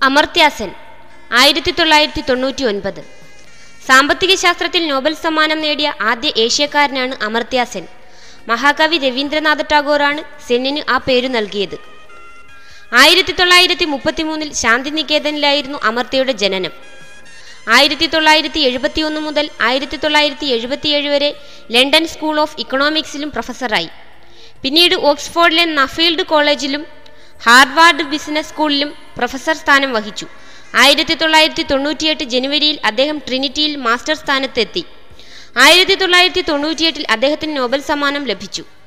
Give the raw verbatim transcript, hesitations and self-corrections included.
അമർത്യ സെൻ ആയിരത്തി തൊള്ളായിരത്തി തൊണ്ണൂറ്റി ഒൻപത്. സാമ്പത്തിക ശാസ്ത്രത്തിൽ നോബൽ സമ്മാനം നേടിയ ആദ്യ ഏഷ്യക്കാരനാണ് അമർത്യ സെൻ. മഹാകവി രവീന്ദ്രനാഥ ടാഗോറാണ് സെന്നിന് ആ പേരു നൽകിയത്. ആയിരത്തി തൊള്ളായിരത്തി മുപ്പത്തി മൂന്നിൽ ശാന്തിനികേതനിലായിരുന്നു അമർത്യയുടെ ജനനം. ആയിരത്തി തൊള്ളായിരത്തി എഴുപത്തി ഒന്ന് മുതൽ ആയിരത്തി തൊള്ളായിരത്തി എഴുപത്തിയേഴ് വരെ ലണ്ടൻ സ്കൂൾ ഓഫ് ഇക്കണോമിക്സിലും പ്രൊഫസറായി. പിന്നീട് ഓക്സ്ഫോർഡിലെ നഫീൽഡ് കോളേജിലും ഹാർവാർഡ് ബിസിനസ് സ്കൂളിലും പ്രൊഫസർ സ്ഥാനം വഹിച്ചു. ആയിരത്തി തൊള്ളായിരത്തി തൊണ്ണൂറ്റിയെട്ട് ജനുവരിയിൽ അദ്ദേഹം ട്രിനിറ്റിയിൽ മാസ്റ്റർ സ്ഥാനത്തെത്തി. ആയിരത്തി തൊള്ളായിരത്തി തൊണ്ണൂറ്റിയെട്ടിൽ അദ്ദേഹത്തിന് നോബൽ സമ്മാനം ലഭിച്ചു.